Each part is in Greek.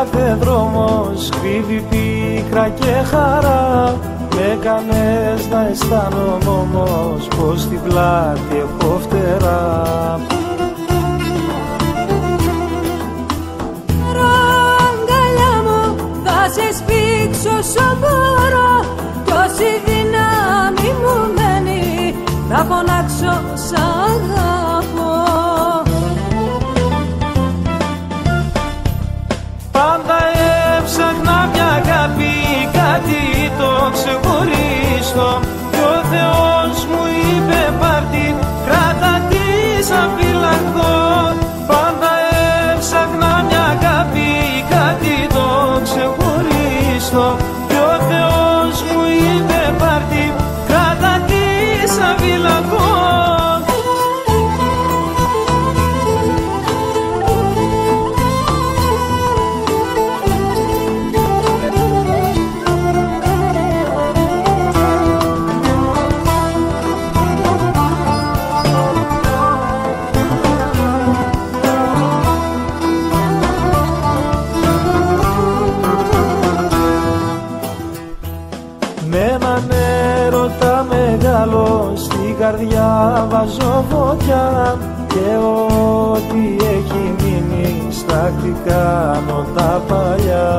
κάθε δρόμος κρύβει πίκρα και χαρά. Με έκανες να αισθάνομαι όμως πως στην πλάτη έχω φτερά. Αγκαλιά μου θα σε σπίξω όσο μπορώ, κι όση δύναμη μου μένει θα φωνάξω σ' αγαπώ. Πάντα έψαχνα μια αγάπη, κάτι το ξεχωρίστο, κι ο Θεός μου είπε πάρ' την, κράτα τη σαν φυλαχτό. Πάντα έψαχνα μια αγάπη, κάτι το ξεχωρίστο, κι ο Θεός μου είπε πάρ' την, κράτα τη σαν φυλαχτό. Με έναν έρωτα μεγάλο στην καρδιά βάζω φωτιά, και ό,τι έχει μείνει στάχτη κάνω τα παλιά.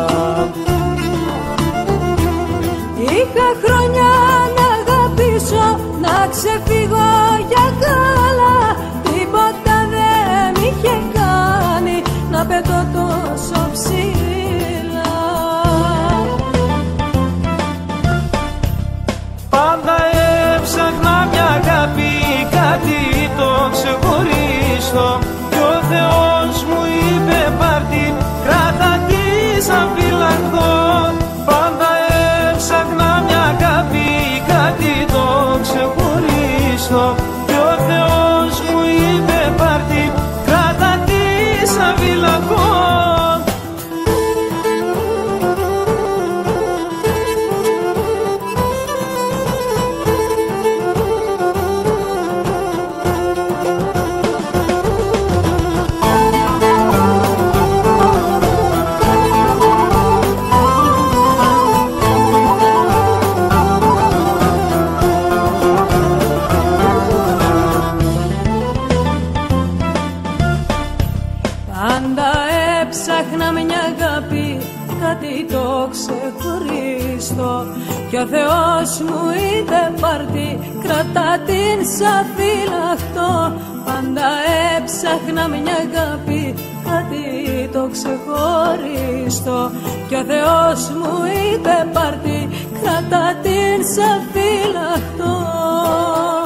Είχα χρόνια να αγαπήσω, να ξεφύγω για καλά, τίποτα δεν μ' είχε κάνει να πετώ τόσο ψηλά. Πάντα έψαχνα μια αγάπη, κάτι το ξεχωρίστο, κι ο Θεός μου είπε πάρ' την, κράτα τη σαν φυλαχτό. Πάντα έψαχνα μια αγάπη, κάτι το ξεχωρίστο, κι ο Θεός μου είπε πάρ' την, κράτα τη σαν φυλαχτό. Πάντα έψαχνα μια αγάπη, κάτι το ξεχωρίστο, κι ο Θεός μου είπε πάρ' την, κρατά την σαν φυλαχτό. Πάντα έψαχνα μια αγάπη, κάτι το ξεχωρίστο, κι ο Θεός μου είπε πάρ' την, κρατά την σαν φυλαχτό.